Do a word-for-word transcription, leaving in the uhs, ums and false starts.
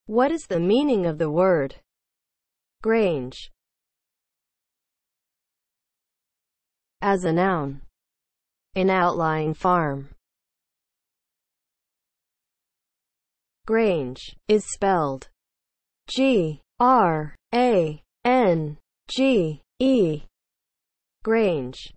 What is the meaning of the word grange as a noun? An outlying farm. Grange is spelled G R A N G E. Grange.